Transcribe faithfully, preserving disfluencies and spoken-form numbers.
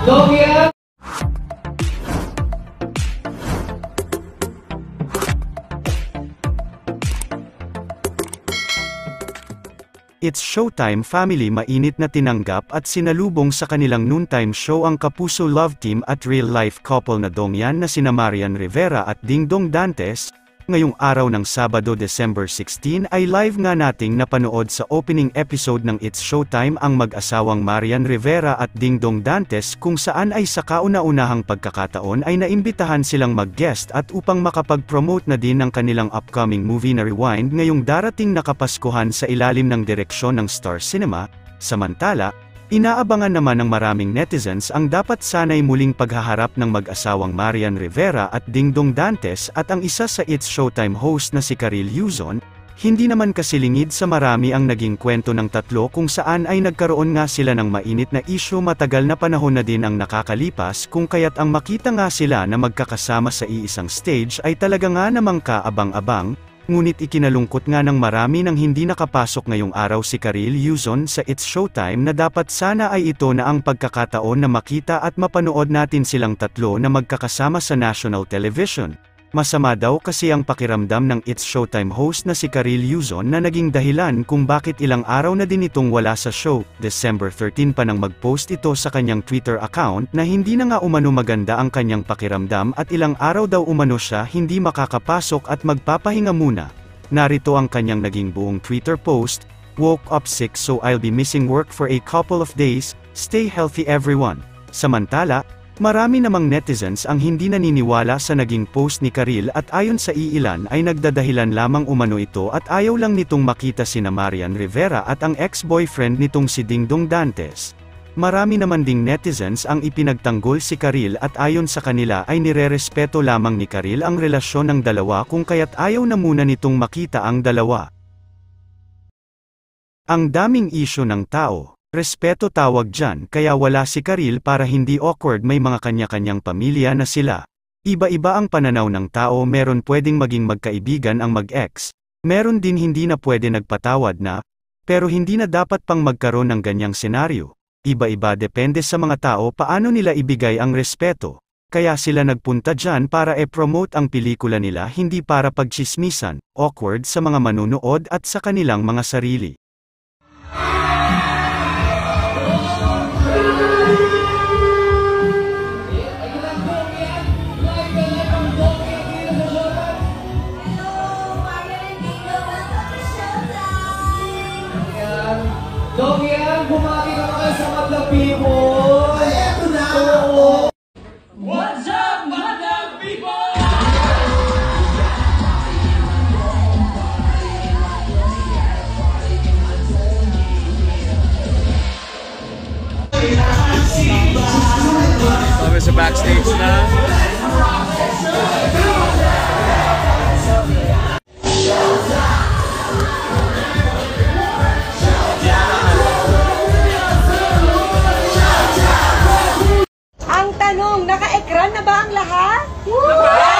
Dongyan! It's Showtime family mainit na tinanggap at sinalubong sa kanilang noontime show ang kapuso love team at real-life couple na Dongyan na sina Marian Rivera at Dingdong Dantes. Ngayong araw ng Sabado December sixteen ay live nga nating napanood sa opening episode ng It's Showtime ang mag-asawang Marian Rivera at Dingdong Dantes kung saan ay sa kauna-unahang pagkakataon ay naimbitahan silang mag-guest at upang makapag-promote na din ng kanilang upcoming movie na Rewind ngayong darating na Kapaskuhan sa ilalim ng direksyon ng Star Cinema. Samantala, inaabangan naman ng maraming netizens ang dapat sanay muling paghaharap ng mag-asawang Marian Rivera at Dingdong Dantes at ang isa sa It's Showtime host na si Karil Yuzon. Hindi naman kasilingid sa marami ang naging kwento ng tatlo kung saan ay nagkaroon nga sila ng mainit na issue matagal na panahon na din ang nakakalipas kung kaya't ang makita nga sila na magkakasama sa iisang stage ay talaga nga namang kaabang-abang. Ngunit ikinalungkot nga ng marami nang hindi nakapasok ngayong araw si Karil Yuzon sa It's Showtime na dapat sana ay ito na ang pagkakataon na makita at mapanood natin silang tatlo na magkakasama sa national television. Masama daw kasi ang pakiramdam ng It's Showtime host na si Karil Yuzon na naging dahilan kung bakit ilang araw na din itong wala sa show. December thirteen pa nang mag-post ito sa kanyang Twitter account na hindi na nga umano maganda ang kanyang pakiramdam at ilang araw daw umano siya hindi makakapasok at magpapahinga muna. Narito ang kanyang naging buong Twitter post: "Woke up sick so I'll be missing work for a couple of days, stay healthy everyone." Samantala, marami namang netizens ang hindi naniniwala sa naging post ni Karil at ayon sa iilan ay nagdadahilan lamang umano ito at ayaw lang nitong makita sina Marian Rivera at ang ex-boyfriend nitong si Dingdong Dantes. Marami naman ding netizens ang ipinagtanggol si Karil at ayon sa kanila ay nirerespeto lamang ni Karil ang relasyon ng dalawa kung kaya't ayaw na muna nitong makita ang dalawa. Ang daming isyu ng tao. Respeto tawag dyan kaya wala si Karil para hindi awkward, may mga kanya-kanyang pamilya na sila. Iba-iba ang pananaw ng tao, meron pwedeng maging magkaibigan ang mag-ex. Meron din hindi na pwede nagpatawad na, pero hindi na dapat pang magkaroon ng ganyang senaryo. Iba-iba depende sa mga tao paano nila ibigay ang respeto. Kaya sila nagpunta dyan para e-promote ang pelikula nila, hindi para pagchismisan, awkward sa mga manunood at sa kanilang mga sarili. Dongyan, bumati ka kayo sa Madlang People! Ay, eto na! Oo! What's up, Madlang People? Kami sa backstage na. Ang tanong, naka-ekran na ba ang lahat? Woo!